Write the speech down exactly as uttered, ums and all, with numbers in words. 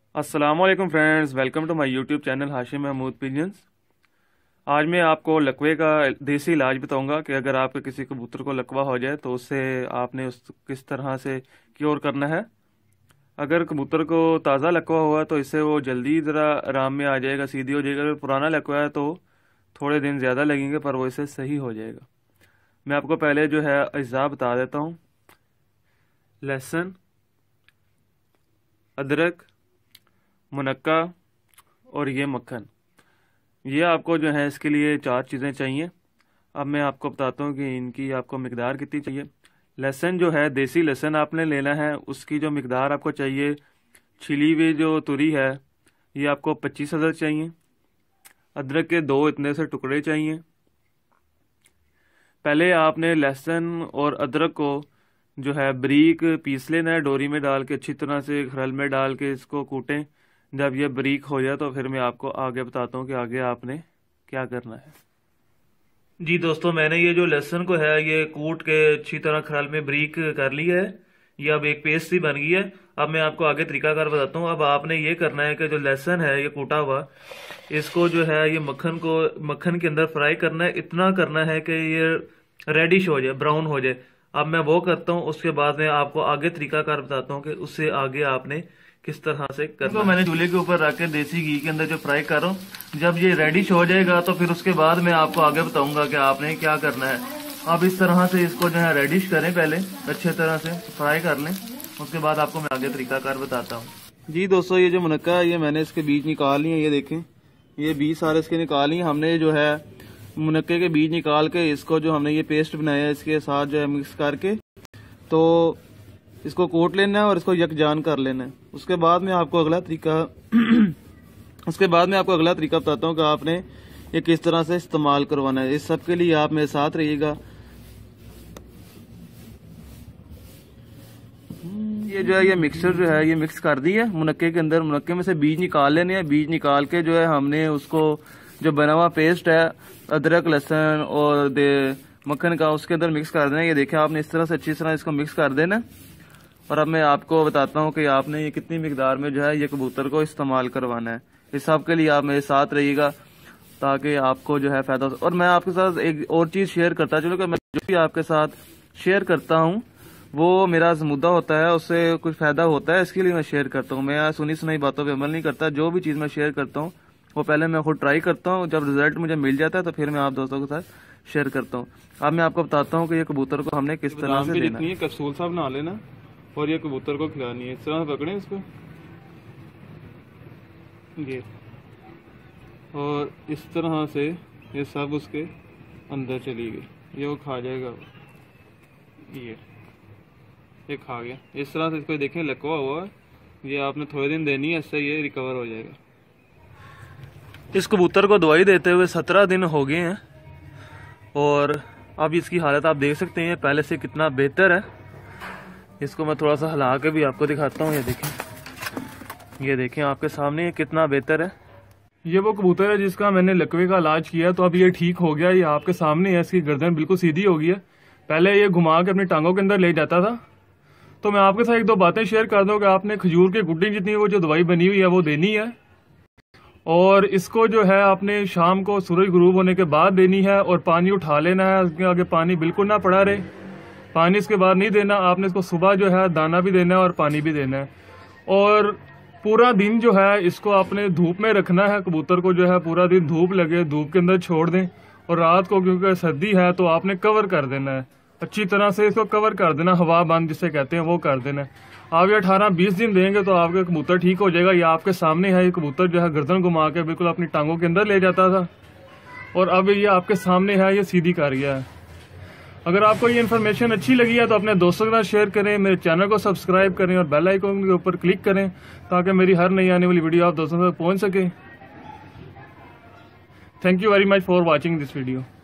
अस्सलामुअलैकुम friends, welcome to my YouTube channel Hashim Mahmood pigeons. आज मैं आपको लकवे का देसी इलाज बताऊंगा कि अगर आपके किसी कबूतर को लकवा हो जाए तो उससे आपने उस किस तरह से क्योर करना है। अगर कबूतर को ताज़ा लकवा हुआ तो इससे वो जल्दी ज़रा आराम में आ जाएगा, सीधी हो जाएगा। अगर पुराना लकवा है तो थोड़े दिन ज़्यादा लगेंगे, पर वो इससे सही हो जाएगा। मैं आपको पहले जो है अज्जा बता देता हूँ। लहसुन, अदरक, मुनक्का और ये मक्खन, ये आपको जो है इसके लिए चार चीज़ें चाहिए। अब मैं आपको बताता हूँ कि इनकी आपको मिकदार कितनी चाहिए। लहसुन जो है देसी लहसुन आपने लेना है, उसकी जो मिकदार आपको चाहिए, छिली हुई जो तुरी है ये आपको पच्चीस हज़ार चाहिए। अदरक के दो इतने से टुकड़े चाहिए। पहले आपने लहसुन और अदरक को जो है बारीक पीस लेना है, डोरी में डाल के अच्छी तरह से खरल में डाल के इसको कूटें। जब ये बारीक हो जाए तो फिर मैं आपको आगे बताता हूँ कि आगे आपने क्या करना है। जी दोस्तों, मैंने ये जो लहसुन को है ये कूट के अच्छी तरह खरल में बारीक कर लिया है। ये अब एक पेस्ट सी बन गई है। अब मैं आपको आगे तरीकाकार बताता हूँ। अब आपने ये करना है कि जो लहसुन है ये कूटा हुआ, इसको जो है ये मक्खन को मक्खन के अंदर फ्राई करना है। इतना करना है कि ये रेडिश हो जाए, ब्राउन हो जाए। अब मैं वो करता हूँ, उसके बाद में आपको आगे तरीकाकार बताता हूँ कि उससे आगे आपने किस तरह से करना। तो मैंने चूल्हे के ऊपर रख के देसी घी के अंदर जो फ्राई कर रहा हूँ, जब ये रेडिश हो जाएगा तो फिर उसके बाद मैं आपको आगे बताऊंगा कि आपने क्या करना है। आप इस तरह से इसको जो है रेडिश करें, पहले अच्छे तरह से फ्राई कर लें, उसके बाद आपको मैं आगे तरीकाकार बताता हूँ। जी दोस्तों, ये जो मुनक्का है ये मैंने इसके बीज निकाल लिए। ये देखें, ये बीज सारे इसके निकाल लिए। हमने जो है मुनक्के के बीज निकाल के इसको जो हमने ये पेस्ट बनाया है इसके साथ जो है मिक्स करके तो इसको कोट लेना है और इसको यकजान कर लेना है। उसके बाद में आपको अगला तरीका उसके बाद में आपको अगला तरीका बताता हूँ कि आपने ये किस तरह से इस्तेमाल करवाना है। इस सब के लिए आप मेरे साथ रहिएगा। ये जो है ये मिक्सचर जो है ये मिक्स कर दी है मुनक्के के अंदर। मुनक्के में से बीज निकाल लेने हैं। बीज निकाल के जो है हमने उसको जो बना हुआ पेस्ट है अदरक, लहसुन और दे मक्खन का, उसके अंदर मिक्स कर देना है। ये देखें, आपने इस तरह से अच्छी तरह इसको मिक्स कर देना। और अब मैं आपको बताता हूँ कि आपने ये कितनी मिकदार में जो है ये कबूतर को इस्तेमाल करवाना है। इस सब के लिए आप मेरे साथ रहिएगा ताकि आपको जो है फायदा हो। और मैं आपके साथ एक और चीज़ शेयर करता चलो कि मैं जो भी आपके साथ शेयर करता हूँ वो मेरा मुद्दा होता है, उससे कुछ फायदा होता है, इसके लिए मैं शेयर करता हूँ। मैं सुनी सुनाई बातों पर अमल नहीं करता। जो भी चीज़ मैं शेयर करता हूँ वो पहले मैं खुद ट्राई करता हूँ। जब रिजल्ट मुझे मिल जाता है तो फिर मैं आप दोस्तों के साथ शेयर करता हूँ। अब मैं आपको बताता हूँ कि ये कबूतर को हमने किस तरह से देना है। कैप्सूल सा बना लेना और ये कबूतर को खिलानी है। इस तरह से पकड़े इसको, ये, और इस तरह से ये सब उसके अंदर चली गई। ये वो खा जाएगा। ये ये खा गया। इस तरह से इसको देखें लकवा हुआ है। ये आपने थोड़े दिन देनी है, इससे ये रिकवर हो जाएगा। इस कबूतर को दवाई देते हुए सत्रह दिन हो गए हैं और अब इसकी हालत आप देख सकते हैं पहले से कितना बेहतर है। इसको मैं थोड़ा सा हिला के भी आपको दिखाता हूँ। ये देखें, ये देखें आपके सामने ये कितना बेहतर है। ये वो कबूतर है जिसका मैंने लकवे का इलाज किया, तो अब ये ठीक हो गया। ये आपके सामने है, इसकी गर्दन बिल्कुल सीधी हो गई है। पहले ये घुमा के अपनी टांगों के अंदर ले जाता था। तो मैं आपके साथ एक दो बातें शेयर कर दूँ कि आपने खजूर की गुड्डी जितनी वो जो दवाई बनी हुई है वो देनी है, और इसको जो है आपने शाम को सूरज गुरूब होने के बाद देनी है, और पानी उठा लेना है। उसके आगे पानी बिल्कुल ना पड़ा रहे, पानी इसके बाद नहीं देना। आपने इसको सुबह जो है दाना भी देना है और पानी भी देना है। और पूरा दिन जो है इसको आपने धूप में रखना है। कबूतर को जो है पूरा दिन धूप लगे, धूप के अंदर छोड़ दें। और रात को क्योंकि सर्दी है तो आपने कवर कर देना है, अच्छी तरह से इसको कवर कर देना, हवा बंद जिसे कहते हैं वो कर देना है। आप ये अठारह बीस दिन देंगे तो आपका कबूतर ठीक हो जाएगा। ये आपके सामने है। ये कबूतर जो है गर्दन घुमा के बिल्कुल अपनी टांगों के अंदर ले जाता था और अब ये आपके सामने है, ये सीधी कर गया है। अगर आपको ये इन्फॉर्मेशन अच्छी लगी है तो अपने दोस्तों के साथ शेयर करें, मेरे चैनल को सब्सक्राइब करें और बेल आइकन के ऊपर क्लिक करें ताकि मेरी हर नई आने वाली वीडियो आप दोस्तों तक पहुंच सके। Thank you very much for watching this video.